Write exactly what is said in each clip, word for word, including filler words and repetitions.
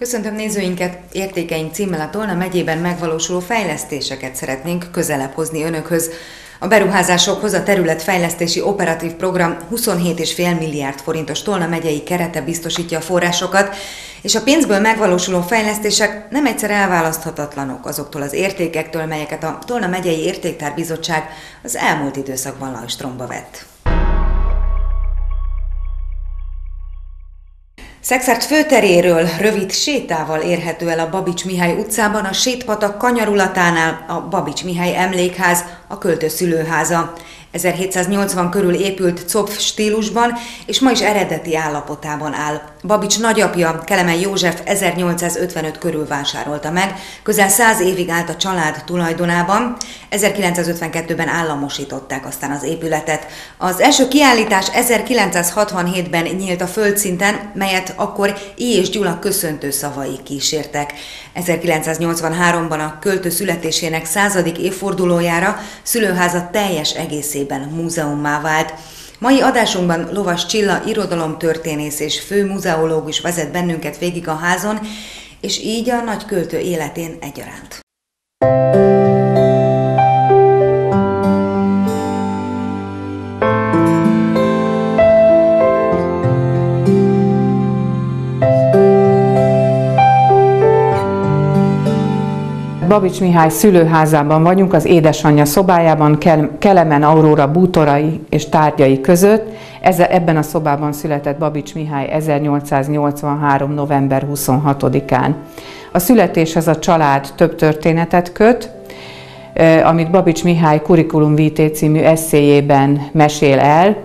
Köszöntöm nézőinket! Értékeink címmel a Tolna megyében megvalósuló fejlesztéseket szeretnénk közelebb hozni önökhöz. A beruházásokhoz a területfejlesztési operatív program huszonhét egész öt milliárd forintos Tolna megyei kerete biztosítja a forrásokat, és a pénzből megvalósuló fejlesztések nem egyszer elválaszthatatlanok azoktól az értékektől, melyeket a Tolna megyei értéktárbizottság az elmúlt időszakban lajstromba vett. Szekszárd főteréről rövid sétával érhető el a Babits Mihály utcában a Sétpatak kanyarulatánál a Babits Mihály Emlékház, a költő szülőháza. ezerhétszáznyolcvan körül épült copf stílusban, és ma is eredeti állapotában áll. Babits nagyapja, Kelemen József ezernyolcszázötvenöt körül vásárolta meg, közel száz évig állt a család tulajdonában, ezerkilencszázötvenkettőben államosították aztán az épületet. Az első kiállítás ezerkilencszázhatvanhétben nyílt a földszinten, melyet akkor I. és Gyula köszöntő szavai kísértek. ezerkilencszáznyolcvanháromban a költő születésének századik évfordulójára szülőháza teljes egészében múzeummá vált. Mai adásunkban Lovas Csilla irodalomtörténész és főmuzeológus vezet bennünket végig a házon, és így a nagy költő életén egyaránt. Babits Mihály szülőházában vagyunk, az édesanyja szobájában, Kelemen Aurora bútorai és tárgyai között. Ebben a szobában született Babits Mihály ezernyolcszáznyolcvanhárom. november huszonhatodikán. A születéshez a család több történetet köt, amit Babits Mihály Curriculum Vitae című esszéjében mesél el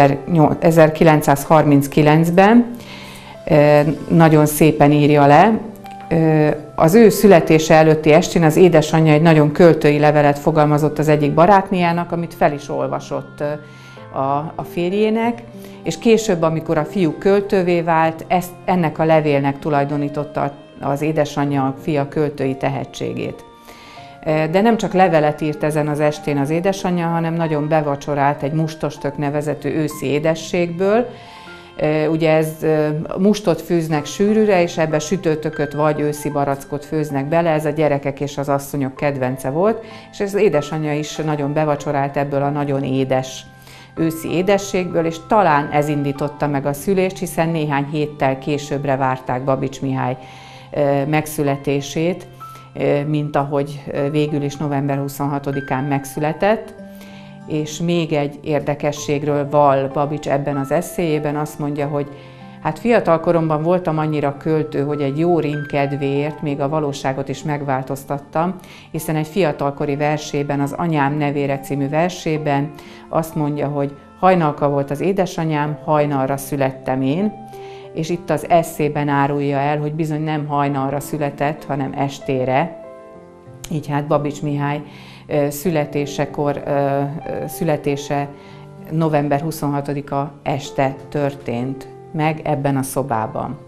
ezerkilencszázharminckilencben. Nagyon szépen írja le. Az ő születése előtti estén az édesanyja egy nagyon költői levelet fogalmazott az egyik barátnőjának, amit fel is olvasott a, a férjének, és később, amikor a fiú költővé vált, ezt, ennek a levélnek tulajdonította az édesanyja a fia költői tehetségét. De nem csak levelet írt ezen az estén az édesanyja, hanem nagyon bevacsorált egy mustostök nevezetű őszi édességből. Ugye ez mustot főznek sűrűre, és ebbe sütőtököt vagy őszi barackot főznek bele, ez a gyerekek és az asszonyok kedvence volt, és az édesanyja is nagyon bevacsorált ebből a nagyon édes őszi édességből, és talán ez indította meg a szülést, hiszen néhány héttel későbbre várták Babits Mihály megszületését, mint ahogy végül is november huszonhatodikán megszületett. És még egy érdekességről val Babits ebben az esszéjében, azt mondja, hogy hát fiatal koromban voltam annyira költő, hogy egy jó rím kedvéért még a valóságot is megváltoztattam, hiszen egy fiatalkori versében, az Anyám nevére című versében azt mondja, hogy hajnalka volt az édesanyám, hajnalra születtem én, és itt az esszében árulja el, hogy bizony nem hajnalra született, hanem estére. Így hát Babits Mihály születésekor, születése november huszonhatodika este történt meg ebben a szobában.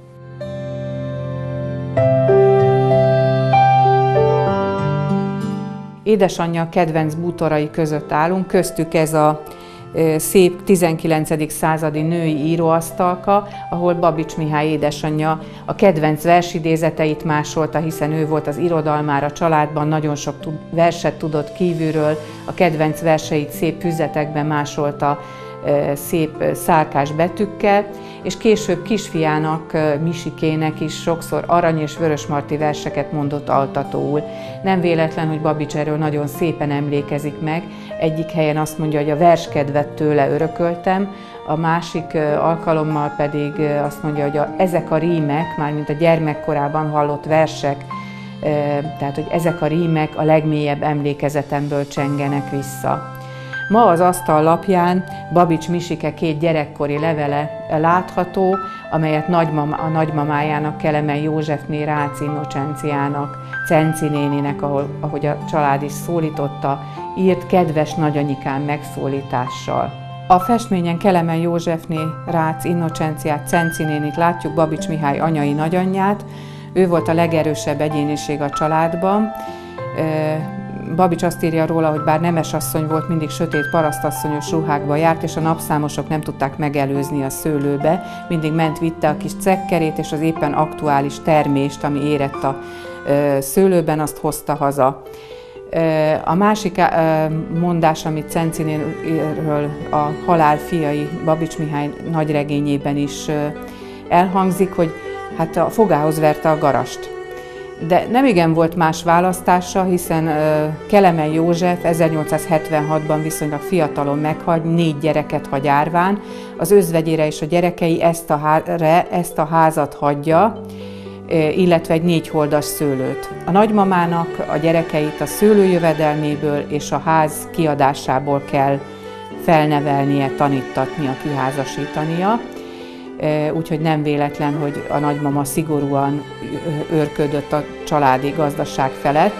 Édesanyja kedvenc bútorai között állunk, köztük ez a szép tizenkilencedik századi női íróasztalka, ahol Babits Mihály édesanyja a kedvenc versidézeteit másolta, hiszen ő volt az irodalmár a családban, nagyon sok verset tudott kívülről, a kedvenc verseit szép füzetekben másolta szép szálkás betűkkel, és később kisfiának, Misikének is sokszor arany- és vörösmarty verseket mondott altatóul. Nem véletlen, hogy Babits erről nagyon szépen emlékezik meg. Egyik helyen azt mondja, hogy a verskedvet tőle örököltem, a másik alkalommal pedig azt mondja, hogy a, ezek a rímek, mármint a gyermekkorában hallott versek, tehát hogy ezek a rímek a legmélyebb emlékezetemből csengenek vissza. Ma az asztal lapján Babits Misike két gyerekkori levele látható, amelyet nagymama, a nagymamájának, Kelemen Józsefné Rácz Innocenciának, Cenci néninek, ahol, ahogy a család is szólította, írt kedves nagyanyikám megszólítással. A festményen Kelemen Józsefné Rácz Innocenciát, Cenci nénit látjuk, Babits Mihály anyai nagyanyját. Ő volt a legerősebb egyéniség a családban. Babics azt írja róla, hogy bár nemesasszony volt, mindig sötét parasztasszonyos ruhákba járt, és a napszámosok nem tudták megelőzni a szőlőbe. Mindig ment, vitte a kis cekkerét, és az éppen aktuális termést, ami érett a szőlőben, azt hozta haza. A másik mondás, amit Cencinéről a Halál fiai Babics Mihály nagyregényében is elhangzik, hogy hát a fogához verte a garast. De nem igen volt más választása, hiszen Kelemen József ezernyolcszázhetvenhatban viszonylag fiatalon meghal, négy gyereket hagy árván, az özvegyére és a gyerekei ezt a, ezt a házat hagyja, illetve egy négy holdas szőlőt. A nagymamának a gyerekeit a szőlőjövedelméből és a ház kiadásából kell felnevelnie, tanítatnia, kiházasítania. Úgyhogy nem véletlen, hogy a nagymama szigorúan őrködött a családi gazdaság felett.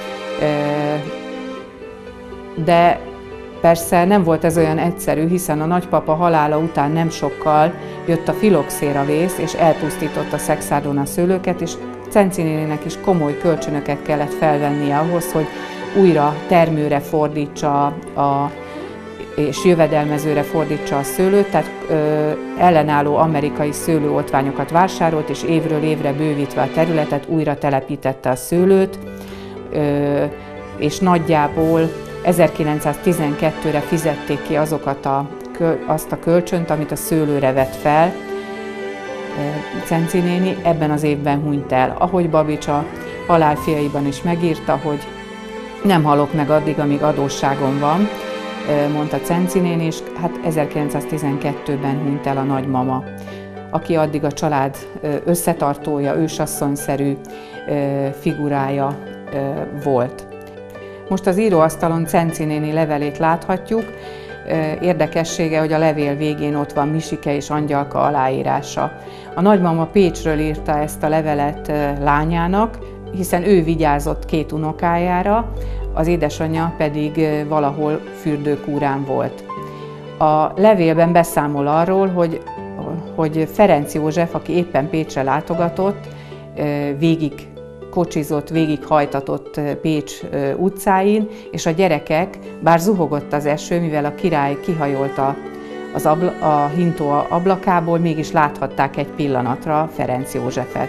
De persze nem volt ez olyan egyszerű, hiszen a nagypapa halála után nem sokkal jött a filoxéravész, és elpusztította Szekszárdon a szőlőket, és Cenci néninek is komoly kölcsönöket kellett felvennie ahhoz, hogy újra termőre fordítsa a és jövedelmezőre fordítsa a szőlőt, tehát ö, ellenálló amerikai szőlőoltványokat vásárolt, és évről évre bővítve a területet újra telepítette a szőlőt, ö, és nagyjából ezerkilencszáztizenkettőre fizették ki azokat a, azt a kölcsönt, amit a szőlőre vett fel. Cenci néni ebben az évben hunyt el. Ahogy Babics a Halál fiaiban is megírta, hogy nem halok meg addig, amíg adósságom van, mondta Cenci néni, és hát ezerkilencszáztizenkettőben hunyt el a nagymama, aki addig a család összetartója, ősasszonyszerű figurája volt. Most az íróasztalon Cenci néni levelét láthatjuk. Érdekessége, hogy a levél végén ott van Misike és Angyalka aláírása. A nagymama Pécsről írta ezt a levelet lányának, hiszen ő vigyázott két unokájára, az édesanyja pedig valahol fürdőkúrán volt. A levélben beszámol arról, hogy, hogy Ferenc József, aki éppen Pécsre látogatott, végig kocsizott, végig hajtatott Pécs utcáin, és a gyerekek, bár zuhogott az eső, mivel a király kihajolt a, az abla, a hintó ablakából, mégis láthatták egy pillanatra Ferenc Józsefet.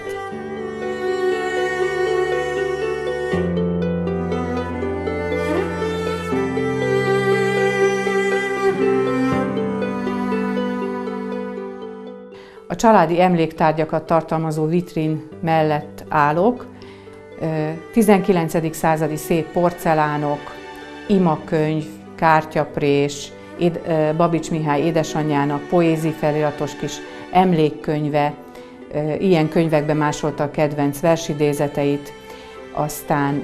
A családi emléktárgyakat tartalmazó vitrin mellett állok. tizenkilencedik századi szép porcelánok, imakönyv, kártyaprés, Babics Mihály édesanyjának poézi feliratos kis emlékkönyve, ilyen könyvekben másolta a kedvenc versidézeteit, aztán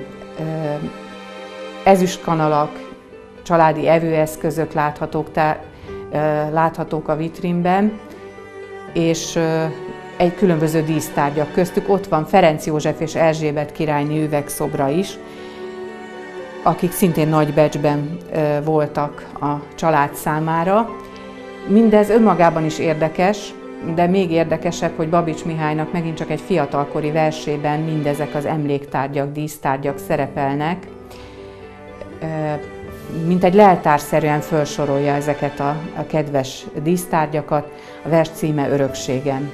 ezüstkanalak, családi evőeszközök láthatók, tá, láthatók a vitrínben, és egy különböző dísztárgyak köztük ott van Ferenc József és Erzsébet királyné üvegszobra is, akik szintén nagy becsben voltak a család számára. Mindez önmagában is érdekes, de még érdekesebb, hogy Babics Mihálynak megint csak egy fiatalkori versében mindezek az emléktárgyak, dísztárgyak szerepelnek, mint egy leltárszerűen felsorolja ezeket a, a kedves dísztárgyakat, a vers címe Örökségem.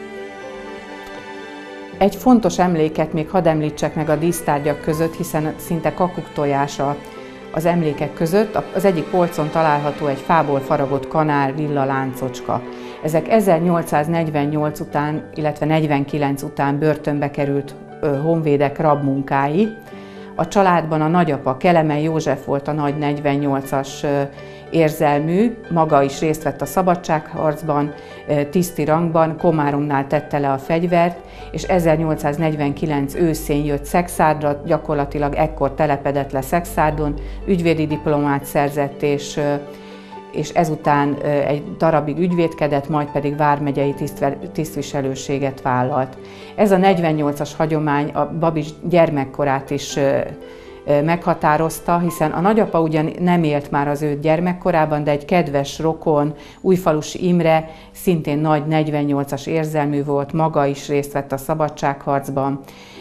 Egy fontos emléket még hadd említsek meg a dísztárgyak között, hiszen szinte kakuktojása az emlékek között. Az egyik polcon található egy fából faragott kanál, villa, láncocska. Ezek ezernyolcszáznegyvennyolc után, illetve negyvenkilenc után börtönbe került honvédek rabmunkái. A családban a nagyapa, Kelemen József volt a nagy negyvennyolcas érzelmű, maga is részt vett a szabadságharcban, tiszti rangban, Komáromnál tette le a fegyvert, és ezernyolcszáznegyvenkilenc őszén jött Szekszárdra, gyakorlatilag ekkor telepedett le Szekszárdon, ügyvédi diplomát szerzett, és, és ezután egy darabig ügyvédkedett, majd pedig vármegyei tisztviselőséget vállalt. Ez a negyvennyolcas hagyomány a Babics gyermekkorát is meghatározta, hiszen a nagyapa ugyan nem élt már az ő gyermekkorában, de egy kedves rokon, Újfalusi Imre, szintén nagy negyvennyolcas érzelmű volt, maga is részt vett a szabadságharcban,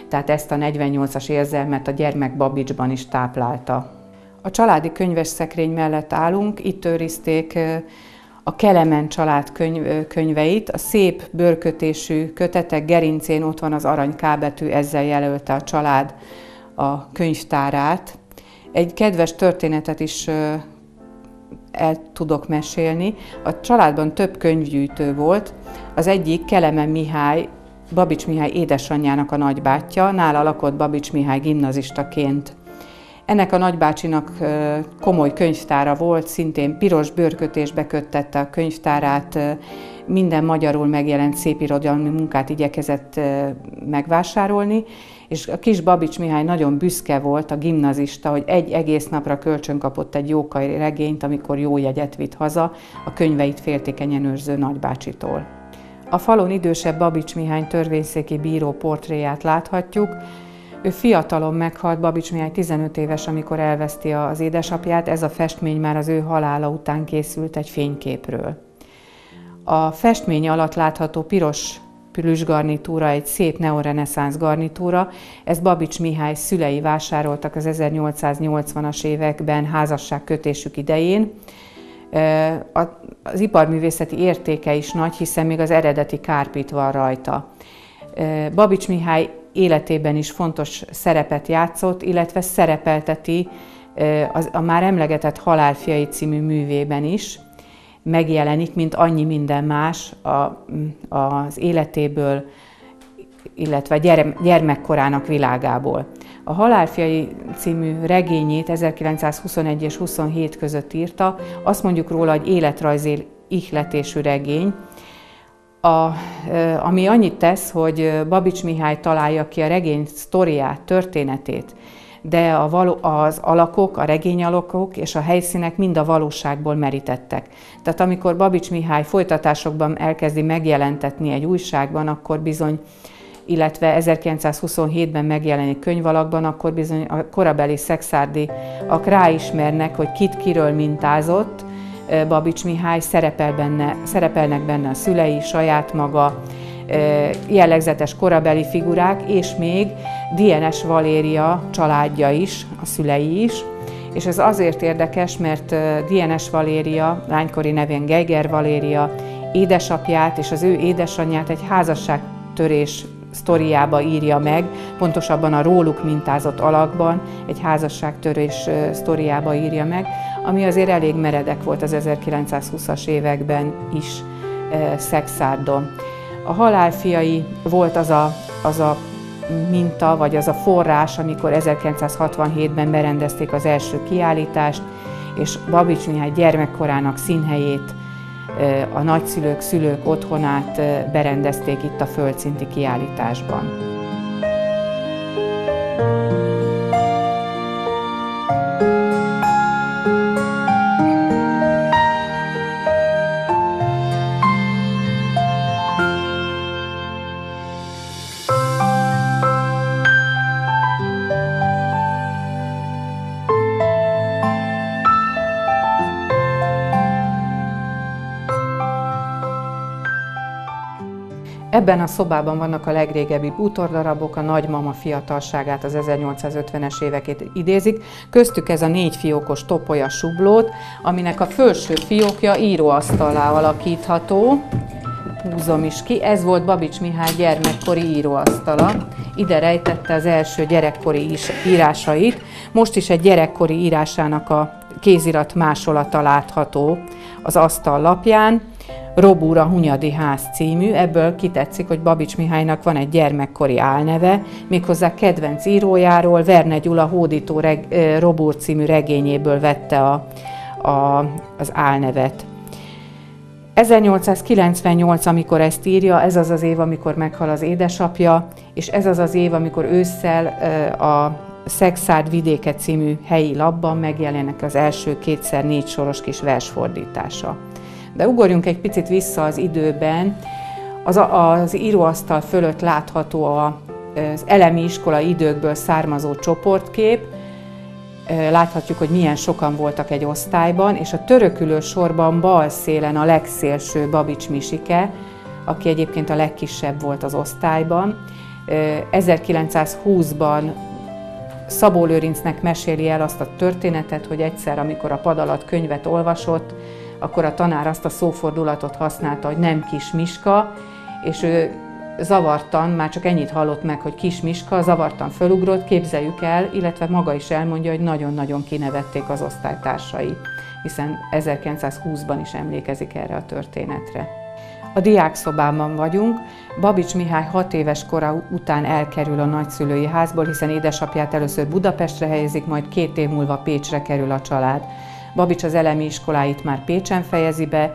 tehát ezt a negyvennyolcas érzelmet a gyermek Babicsban is táplálta. A családi könyves szekrény mellett állunk, itt őrizték a Kelemen család könyv, könyveit, a szép bőrkötésű kötetek gerincén ott van az arany K betű, ezzel jelölte a család a könyvtárát. Egy kedves történetet is el tudok mesélni. A családban több könyvgyűjtő volt, az egyik Kelemen Mihály, Babics Mihály édesanyjának a nagybátyja, nála lakott Babics Mihály gimnazistaként. Ennek a nagybácsinak komoly könyvtára volt, szintén piros bőrkötésbe köttette a könyvtárát, minden magyarul megjelent szépirodalmi munkát igyekezett megvásárolni, és a kis Babics Mihály nagyon büszke volt, a gimnazista, hogy egy egész napra kölcsön kapott egy Jókai regényt, amikor jó jegyet vitt haza, a könyveit féltékenyen őrző nagybácsitól. A falon idősebb Babics Mihály törvényszéki bíró portréját láthatjuk. Ő fiatalon meghalt, Babics Mihály tizenöt éves, amikor elveszti az édesapját, ez a festmény már az ő halála után készült egy fényképről. A festmény alatt látható piros plüssgarnitúra egy szép neoreneszánsz garnitúra, ezt Babics Mihály szülei vásároltak az ezernyolcszáznyolcvanas években házasságkötésük idején. Az iparművészeti értéke is nagy, hiszen még az eredeti kárpit van rajta. Babics Mihály életében is fontos szerepet játszott, illetve szerepelteti a már emlegetett Halálfiai című művében is. Megjelenik, mint annyi minden más az életéből, illetve gyermekkorának világából. A Halálfiai című regényét ezerkilencszázhuszonegy és huszonhét között írta, azt mondjuk róla, hogy életrajzi ihletésű regény, A, ami annyit tesz, hogy Babics Mihály találja ki a regény sztoriát, történetét, de a való, az alakok, a regény alakok és a helyszínek mind a valóságból merítettek. Tehát amikor Babics Mihály folytatásokban elkezdi megjelentetni egy újságban, akkor bizony, illetve ezerkilencszázhuszonhétben megjelenik könyvalakban, akkor bizony a korabeli szekszárdiak ráismernek, hogy kit kiről mintázott. Babics Mihály, szerepel benne, szerepelnek benne a szülei, saját maga, jellegzetes korabeli figurák, és még Dienes Valéria családja is, a szülei is. És ez azért érdekes, mert Dienes Valéria, lánykori nevén Geiger Valéria édesapját és az ő édesanyját egy házasságtörés sztoriába írja meg, pontosabban a róluk mintázott alakban, egy házasságtörés sztoriába írja meg, ami azért elég meredek volt az ezerkilencszázhúszas években is Szekszárdon. A Halálfiai volt az a, az a minta, vagy az a forrás, amikor ezerkilencszázhatvanhétben berendezték az első kiállítást, és Babics Mihály gyermekkorának színhelyét, a nagyszülők, szülők otthonát berendezték itt a földszinti kiállításban. Ebben a szobában vannak a legrégebbi bútordarabok, a nagymama fiatalságát, az ezernyolcszázötvenes éveket idézik, köztük ez a négy fiókos topolya sublót, aminek a felső fiókja íróasztallá alakítható. Húzom is ki, ez volt Babics Mihály gyermekkori íróasztala. Ide rejtette az első gyerekkori írásait. Most is egy gyerekkori írásának a kézirat másolata látható az asztal lapján. Robúr a Hunyadi ház című, ebből kitetszik, hogy Babics Mihálynak van egy gyermekkori álneve, méghozzá kedvenc írójáról, Verne Gyula hódító reg, Robúr című regényéből vette a, a, az álnevet. ezernyolcszázkilencvennyolc, amikor ezt írja, ez az az év, amikor meghal az édesapja, és ez az az év, amikor ősszel a Szekszárd vidéke című helyi lapban megjelennek az első kétszer négy soros kis versfordítása. De ugorjunk egy picit vissza az időben, az, az íróasztal fölött látható az elemi iskola időkből származó csoportkép. Láthatjuk, hogy milyen sokan voltak egy osztályban, és a törökülő sorban bal szélen a legszélső Babics Misike, aki egyébként a legkisebb volt az osztályban. ezerkilencszázhúszban Szabó Lőrincnek meséli el azt a történetet, hogy egyszer, amikor a pad alatt könyvet olvasott, akkor a tanár azt a szófordulatot használta, hogy nem Kis Miska, és ő zavartan, már csak ennyit hallott meg, hogy Kis Miska, zavartan fölugrott, képzeljük el, illetve maga is elmondja, hogy nagyon-nagyon kinevették az osztálytársai, hiszen ezerkilencszázhúszban is emlékezik erre a történetre. A diákszobában vagyunk. Babics Mihály hat éves kora után elkerül a nagyszülői házból, hiszen édesapját először Budapestre helyezik, majd két év múlva Pécsre kerül a család. Babics az elemi iskoláit már Pécsen fejezi be,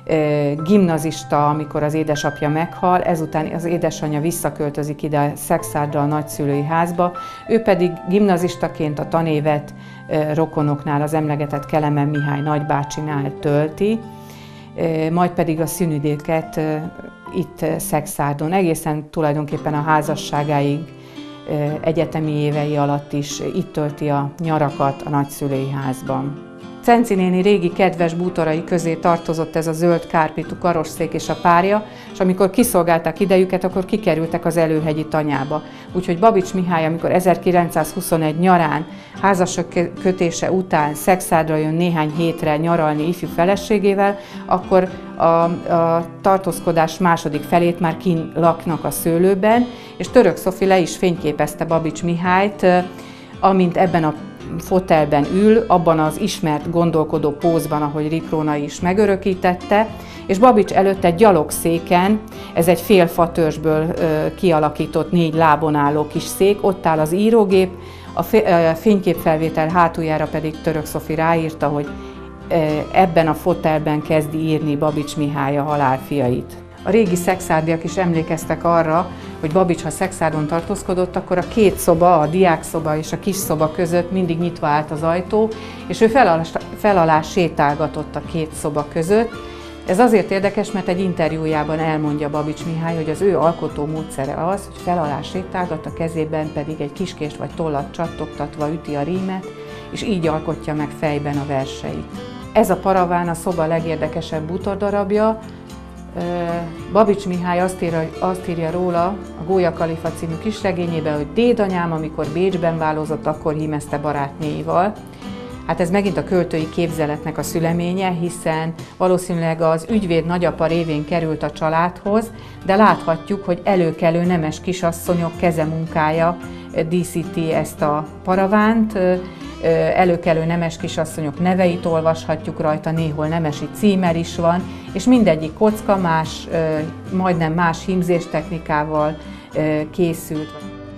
gimnazista, amikor az édesapja meghal, ezután az édesanyja visszaköltözik ide Szexárdra a nagyszülői házba, ő pedig gimnazistaként a tanévet rokonoknál, az emlegetett Kelemen Mihály nagybácsinál tölti, majd pedig a szünidéket itt Szexárdon, egészen tulajdonképpen a házasságáig, egyetemi évei alatt is itt tölti a nyarakat a nagyszülői házban. Cenci néni régi kedves bútorai közé tartozott ez a zöld kárpitú karosszék és a párja, és amikor kiszolgálták idejüket, akkor kikerültek az Előhegyi tanyába. Úgyhogy Babics Mihály, amikor ezerkilencszázhuszonegy nyarán házasok kötése után Szexárdra jön néhány hétre nyaralni ifjú feleségével, akkor a, a tartózkodás második felét már kint laknak a szőlőben, és Török Szofi le is fényképezte Babics Mihályt, amint ebben a fotelben ül, abban az ismert gondolkodó pózban, ahogy Riprónai is megörökítette, és Babics előtt egy gyalogszéken, ez egy fél fatörzsből kialakított négy lábon álló kis szék, ott áll az írógép, a fényképfelvétel hátuljára pedig Török Szofi ráírta, hogy ebben a fotelben kezdi írni Babics Mihály a halálfiait. A régi szexárdiak is emlékeztek arra, hogy Babics, ha Szexárdon tartózkodott, akkor a két szoba, a diákszoba és a kis szoba között mindig nyitva állt az ajtó, és ő fel alá, fel alá sétálgatott a két szoba között. Ez azért érdekes, mert egy interjújában elmondja Babics Mihály, hogy az ő alkotó módszere az, hogy fel alá sétálgat, a kezében pedig egy kiskést vagy tollat csattogtatva üti a rímet, és így alkotja meg fejben a verseit. Ez a paraván a szoba legérdekesebb bútordarabja. Babics Mihály azt írja, azt írja róla a Gólya Kalifa című kisregényében, hogy dédanyám, amikor Bécsben válozott, akkor hímezte barátnéival. Hát ez megint a költői képzeletnek a szüleménye, hiszen valószínűleg az ügyvéd nagyapa révén került a családhoz, de láthatjuk, hogy előkelő nemes kisasszonyok kezemunkája díszíti ezt a paravánt. Előkelő nemes kisasszonyok neveit olvashatjuk rajta, néhol nemesi címer is van, és mindegyik kocka más, majdnem más hímzéstechnikával készült.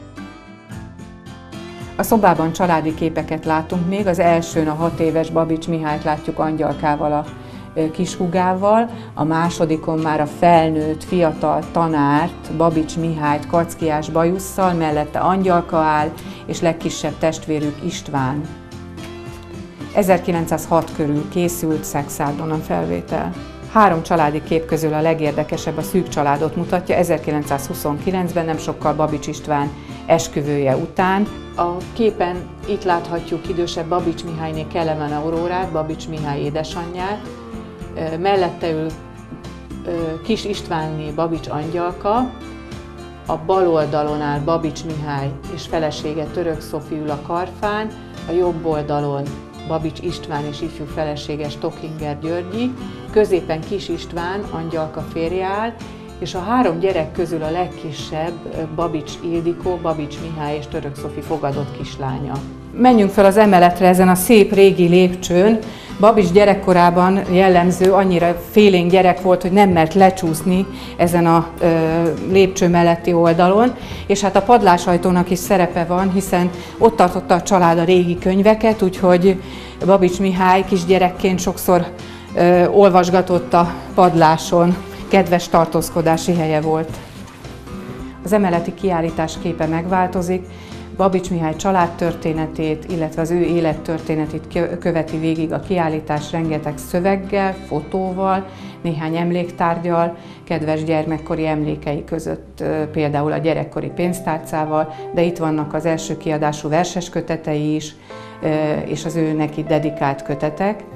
A szobában családi képeket látunk még, az elsőn a hat éves Babics Mihályt látjuk angyalkával, a kishúgával, a másodikon már a felnőtt, fiatal tanárt, Babics Mihályt kackiás bajusszal, mellette Angyalka áll, és legkisebb testvérük István. ezerkilencszázhat körül készült Szexárdon a felvétel. Három családi kép közül a legérdekesebb a szűk családot mutatja, ezerkilencszázhuszonkilencben, nem sokkal Babics István esküvője után. A képen itt láthatjuk idősebb Babics Mihályné Kelemen Aurórát, Babics Mihály édesanyját, mellette ül Kis Istvánné Babics Angyalka, a bal oldalon áll Babics Mihály és felesége Török Szofi ül a karfán, a jobb oldalon Babics István és ifjú felesége Stockinger Györgyi, középen Kis István, Angyalka férje áll, és a három gyerek közül a legkisebb Babics Ildikó, Babics Mihály és Török Szofi fogadott kislánya. Menjünk fel az emeletre ezen a szép régi lépcsőn. Babics gyerekkorában jellemző, annyira félénk gyerek volt, hogy nem mert lecsúszni ezen a ö, lépcső melletti oldalon, és hát a padlásajtónak is szerepe van, hiszen ott tartotta a család a régi könyveket, úgyhogy Babics Mihály kisgyerekként sokszor ö, olvasgatott a padláson, kedves tartózkodási helye volt. Az emeleti kiállítás képe megváltozik, Babics Mihály családtörténetét, illetve az ő élettörténetét követi végig a kiállítás rengeteg szöveggel, fotóval, néhány emléktárggyal, kedves gyermekkori emlékei között például a gyerekkori pénztárcával, de itt vannak az első kiadású verses kötetei is, és az ő neki dedikált kötetek.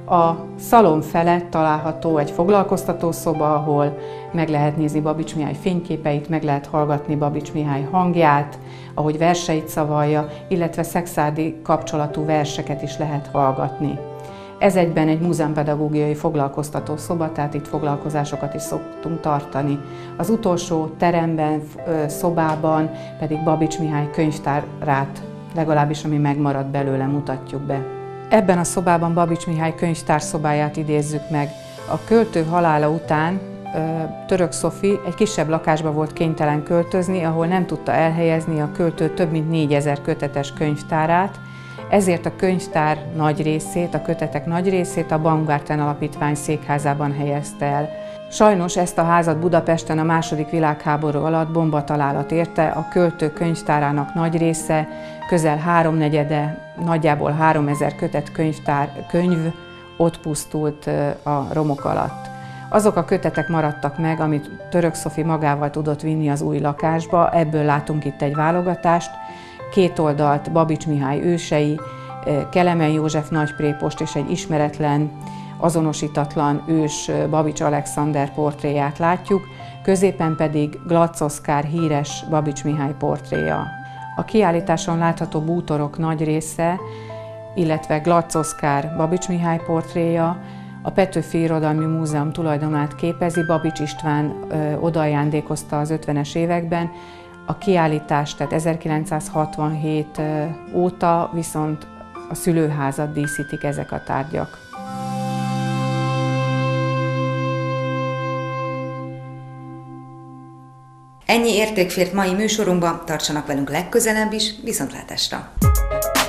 A szalon felett található egy foglalkoztatószoba, ahol meg lehet nézni Babits Mihály fényképeit, meg lehet hallgatni Babits Mihály hangját, ahogy verseit szavalja, illetve szekszárdi kapcsolatú verseket is lehet hallgatni. Ez egyben egy múzeumpedagógiai foglalkoztatószoba, tehát itt foglalkozásokat is szoktunk tartani. Az utolsó teremben, szobában pedig Babits Mihály könyvtárát, legalábbis ami megmaradt belőle, mutatjuk be. Ebben a szobában Babits Mihály könyvtárszobáját idézzük meg. A költő halála után Török Szofi egy kisebb lakásba volt kénytelen költözni, ahol nem tudta elhelyezni a költő több mint négyezer kötetes könyvtárát, ezért a könyvtár nagy részét, a kötetek nagy részét a Baumgarten Alapítvány székházában helyezte el. Sajnos ezt a házat Budapesten a második világháború alatt bombatalálat érte, a költő könyvtárának nagy része, közel háromnegyede, nagyjából háromezer kötet könyvtár, könyv ott pusztult a romok alatt. Azok a kötetek maradtak meg, amit Török Szofi magával tudott vinni az új lakásba, ebből látunk itt egy válogatást. Két oldalt Babits Mihály ősei, Kelemen József nagyprépost és egy ismeretlen, azonosítatlan ős Babits Alexander portréját látjuk, középen pedig Glatz Oszkár híres Babits Mihály portréja. A kiállításon látható bútorok nagy része, illetve Glatz Oszkár Babits Mihály portréja a Petőfi Irodalmi Múzeum tulajdonát képezi, Babits István odaajándékozta az ötvenes években. A kiállítás, tehát ezerkilencszázhatvanhét óta viszont a szülőházat díszítik ezek a tárgyak. Ennyi érték fért mai műsorunkba, tartsanak velünk legközelebb is, viszontlátásra!